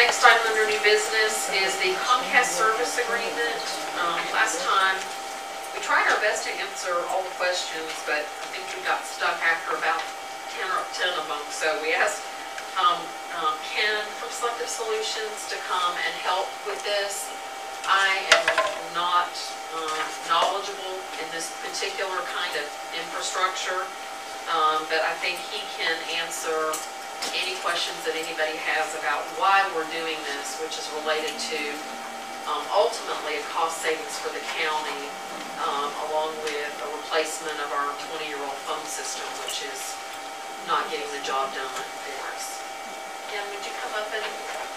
Next item under new business is the Comcast service agreement. Last time, we tried our best to answer all the questions, but I think we got stuck after about 10 of them. So we asked Ken from Selective Solutions to come and help with this. I am not knowledgeable in this particular kind of infrastructure, but I think he can answer any questions that anybody has about why we're doing this, which is related to ultimately a cost savings for the county, along with a replacement of our 20-year-old phone system, which is not getting the job done for us. Ken, would you come up and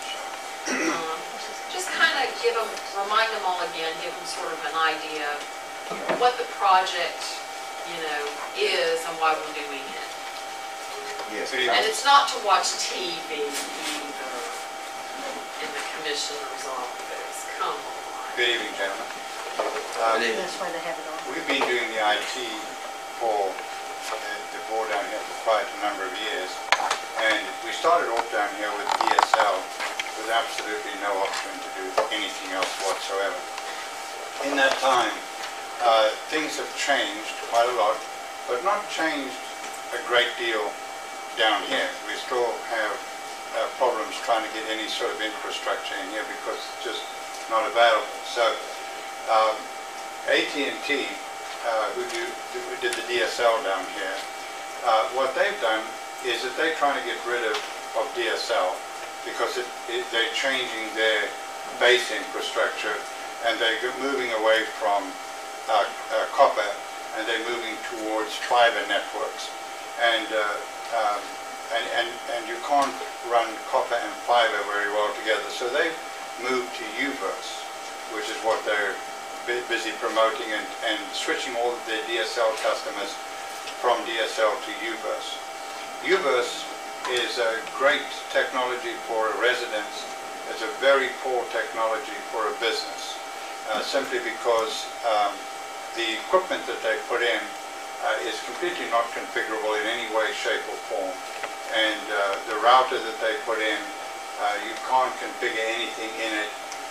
just kind of remind them all again, give them sort of an idea of what the project, is and why we're doing it. Yes. And it's not to watch TV either in the commissioner's office. Come on. Good evening, gentlemen. That's why they have it on. We've been doing the IT for the board down here for quite a number of years. And we started off down here with DSL with absolutely no option to do anything else whatsoever. In that time, things have changed quite a lot, but not changed a great deal down here. We still have problems trying to get any sort of infrastructure in here because it's just not available. So AT&T, who did the DSL down here, what they've done is that they're trying to get rid of DSL because they're changing their base infrastructure and they're moving away from copper and they're moving towards fiber networks. And you can't run copper and fiber very well together. So they've moved to UVerse, which is what they're busy promoting and switching all of their DSL customers from DSL to UVerse. UVerse is a great technology for a residence. It's a very poor technology for a business, simply because the equipment that they put in is completely not configurable in any way, shape, or form. And the router that they put in, you can't configure anything in it.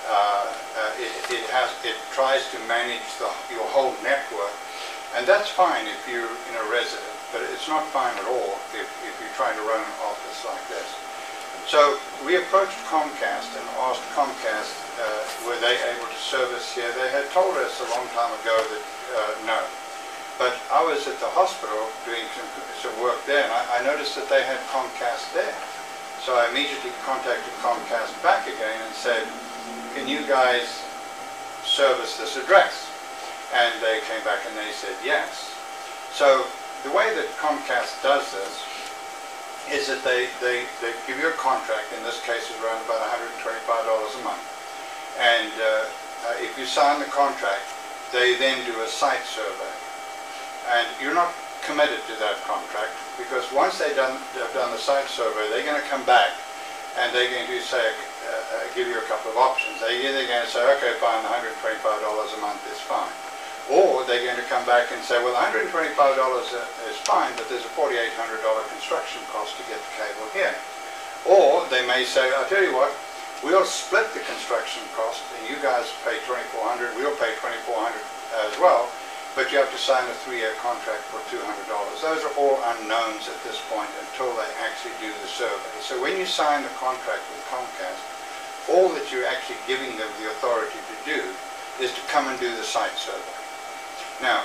It tries to manage your whole network, and that's fine if you're in a residence, but it's not fine at all if you're trying to run an office like this. So we approached Comcast and asked Comcast, were they able to service here? They had told us a long time ago that no. But I was at the hospital doing some work there, and I noticed that they had Comcast there. So I immediately contacted Comcast back again and said, can you guys service this address? And they came back and they said yes. So the way that Comcast does this is that they give you a contract. In this case, it's around about $125 a month. And if you sign the contract, they then do a site survey. And you're not committed to that contract because once they've done the site survey, they're going to come back and they're going to say, give you a couple of options. They're either going to say, okay, fine, $125 a month is fine. Or they're going to come back and say, well, $125 is fine, but there's a $4,800 construction cost to get the cable here. Or they may say, I'll tell you what, we'll split the construction cost and you guys pay $2,400, we'll pay $2,400 as well. But you have to sign a 3-year contract for $200. Those are all unknowns at this point until they actually do the survey. So when you sign the contract with Comcast, all that you're actually giving them the authority to do is to come and do the site survey. Now,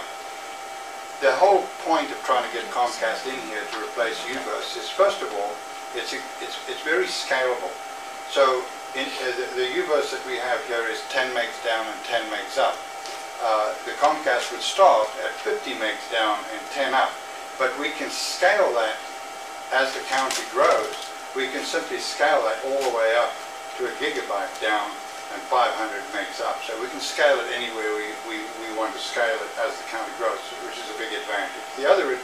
the whole point of trying to get Comcast in here to replace UVerse is, first of all, it's very scalable. So the UVerse that we have here is 10 megs down and 10 megs up. The Comcast would start at 50 megs down and 10 up, but we can scale that as the county grows. We can simply scale that all the way up to a gigabyte down and 500 megs up. So we can scale it anywhere we want to scale it as the county grows, which is a big advantage. The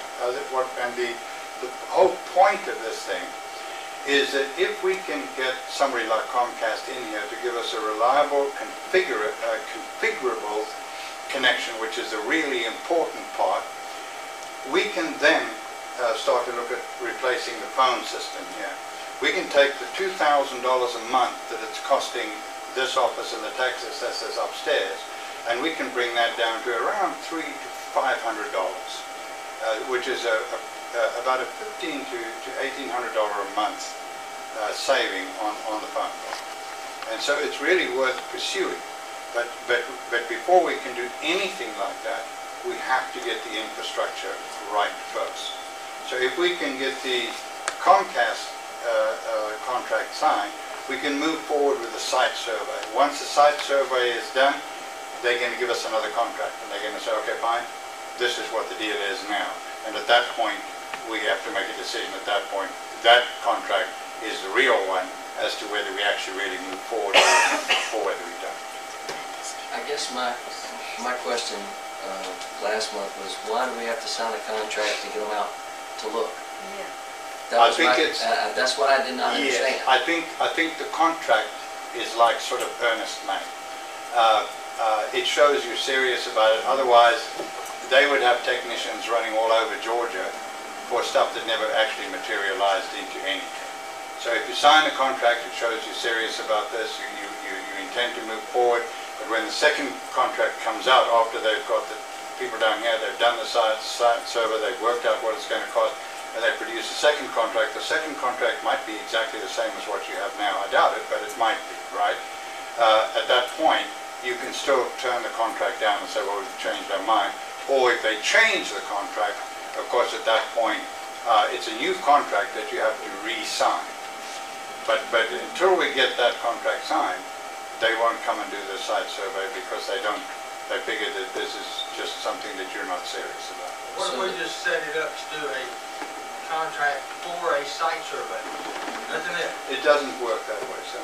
whole point of this thing is that if we can get somebody like Comcast in here to give us a reliable, configurable connection, which is the really important part, we can then start to look at replacing the phone system here. we can take the $2,000 a month that it's costing this office and the tax assessors upstairs, and we can bring that down to around $300 to $500, which is about a $1,500 to $1,800 a month saving on the phone bill. And so it's really worth pursuing. But before we can do anything like that, we have to get the infrastructure right first. So if we can get the Comcast contract signed, we can move forward with the site survey. Once the site survey is done, they're going to give us another contract, and they're going to say, okay, fine, this is what the deal is now. And at that point, we have to make a decision at that point. That contract is the real one as to whether we actually really move forward or whether we don't. I guess my question last month was, why do we have to sign a contract to get them out to look? Yeah. That's what I did not understand. I think the contract is like sort of earnest money. It shows you're serious about it. Otherwise, they would have technicians running all over Georgia for stuff that never actually materialized into anything. So if you sign a contract, it shows you're serious about this. You intend to move forward. But when the second contract comes out, after they've got the people down here, they've done the site survey, they've worked out what it's going to cost, and they produce a second contract, the second contract might be exactly the same as what you have now. I doubt it, but it might be, right? At that point, you can still turn the contract down and say, well, we've changed our mind. Or if they change the contract, of course, at that point, it's a new contract that you have to re-sign. But until we get that contract signed, they won't come and do the site survey because they figure that this is just something that you're not serious about. What if we just set it up to do a contract for a site survey? Nothing else? It doesn't work that way, so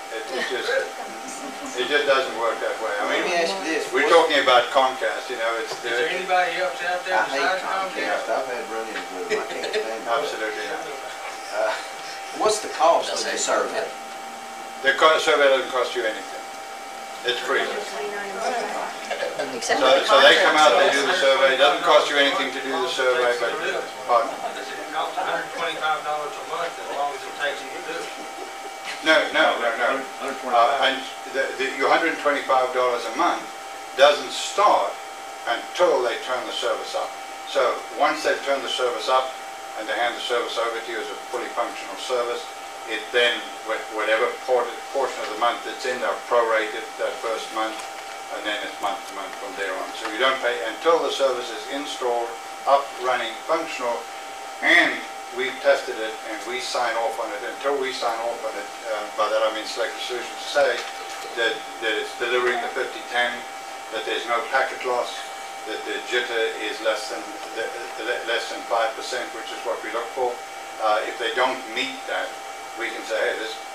it just doesn't work that way. I Let me mean, ask you this. we're talking about Comcast, you know, Is there anybody else out there I hate besides Comcast. Comcast? I've had run-ins with them. I can't stand it. Absolutely not. What's the cost of the survey? The survey doesn't cost you anything. It's free. Except So, for the so they come out, they contract. do the survey. It doesn't cost you anything to do the survey, but pardon? Does it cost $125 a month as long as it takes you to do it? No. And your $125 a month doesn't start until they turn the service up. So once they've turned the service up and they hand the service over to you as a fully functional service, it then, whatever portion of the month it's in, they're prorated that first month, and then it's month to month from there on. So you don't pay until the service is installed, up, running, functional, and we've tested it and we sign off on it. Until we sign off on it, by that I mean Selective Solutions say that it's delivering the 5010, that there's no packet loss, that the jitter is less than 5%, which is what we look for. If they don't meet that, we can say, hey, this